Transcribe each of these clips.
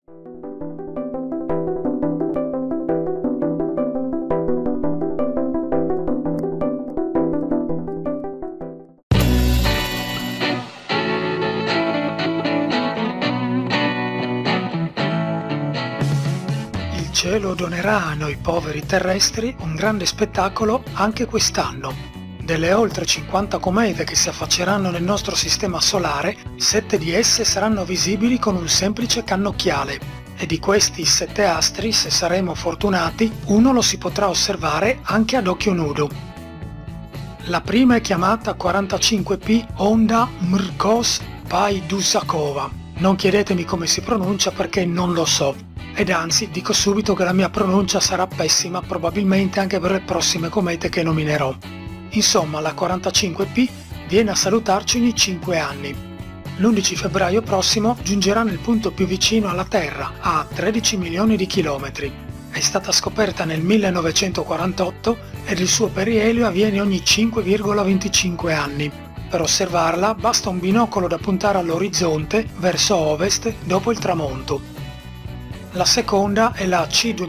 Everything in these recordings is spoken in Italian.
Il cielo donerà a noi poveri terrestri un grande spettacolo anche quest'anno. Delle oltre 50 comete che si affacceranno nel nostro sistema solare, 7 di esse saranno visibili con un semplice cannocchiale. E di questi 7 astri, se saremo fortunati, uno lo si potrà osservare anche ad occhio nudo. La prima è chiamata 45P Onda Mrkos Pajdusakova. Non chiedetemi come si pronuncia perché non lo so. Ed anzi, dico subito che la mia pronuncia sarà pessima, probabilmente anche per le prossime comete che nominerò. Insomma, la 45P viene a salutarci ogni 5 anni. L'11 febbraio prossimo giungerà nel punto più vicino alla Terra, a 13 milioni di chilometri. È stata scoperta nel 1948 ed il suo perielio avviene ogni 5,25 anni. Per osservarla basta un binocolo da puntare all'orizzonte verso ovest dopo il tramonto. La seconda è la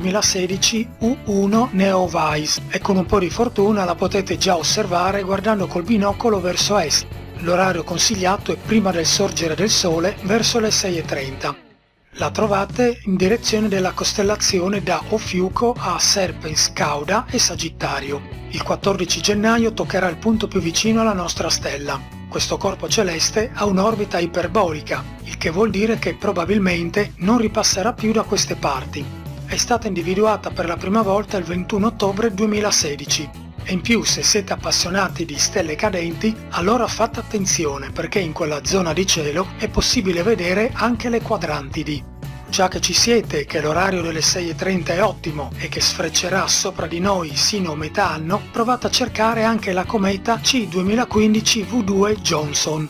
C2016 U1 Neowise e con un po' di fortuna la potete già osservare guardando col binocolo verso est. L'orario consigliato è prima del sorgere del sole verso le 6:30. La trovate in direzione della costellazione da Ofiuco a Serpens, Cauda e Sagittario. Il 14 gennaio toccherà il punto più vicino alla nostra stella. Questo corpo celeste ha un'orbita iperbolica, il che vuol dire che probabilmente non ripasserà più da queste parti. È stata individuata per la prima volta il 21 ottobre 2016. E in più, se siete appassionati di stelle cadenti, allora fate attenzione perché in quella zona di cielo è possibile vedere anche le quadrantidi. Già che ci siete e che l'orario delle 6:30 è ottimo e che sfreccerà sopra di noi sino a metà anno, provate a cercare anche la cometa C2015 V2 Johnson.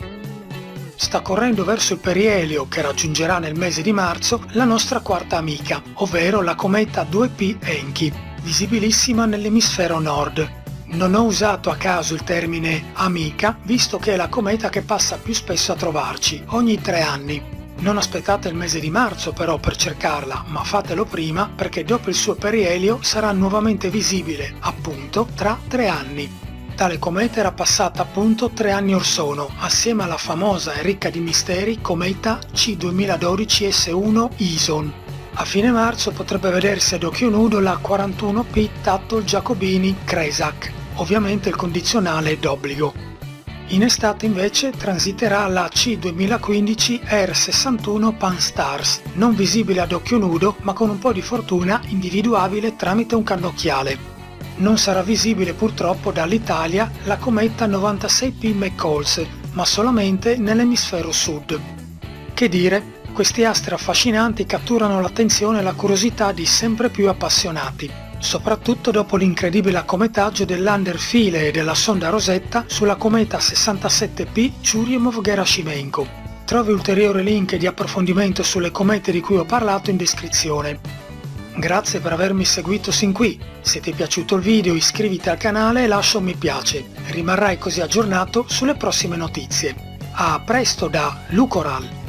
Sta correndo verso il perielio che raggiungerà nel mese di marzo la nostra quarta amica, ovvero la cometa 2P Encke, visibilissima nell'emisfero nord. Non ho usato a caso il termine amica, visto che è la cometa che passa più spesso a trovarci, ogni 3 anni. Non aspettate il mese di marzo però per cercarla, ma fatelo prima perché dopo il suo perielio sarà nuovamente visibile, appunto, tra 3 anni. Tale cometa era passata appunto 3 anni or sono, assieme alla famosa e ricca di misteri cometa C2012 S1 Ison. A fine marzo potrebbe vedersi ad occhio nudo la 41P Tattol-Giacobini-Kresák, ovviamente il condizionale è d'obbligo. In estate invece transiterà la C2015 R61 Pan-STARRS, non visibile ad occhio nudo ma con un po' di fortuna individuabile tramite un cannocchiale. Non sarà visibile purtroppo dall'Italia la cometa 96P McColl's, ma solamente nell'emisfero sud. Che dire, questi astri affascinanti catturano l'attenzione e la curiosità di sempre più appassionati. Soprattutto dopo l'incredibile accometaggio del lander Philae e della sonda Rosetta sulla cometa 67P Churyumov-Gerasimenko. Trovi ulteriori link di approfondimento sulle comete di cui ho parlato in descrizione. Grazie per avermi seguito sin qui, se ti è piaciuto il video iscriviti al canale e lascia un mi piace, rimarrai così aggiornato sulle prossime notizie. A presto da Lucoral!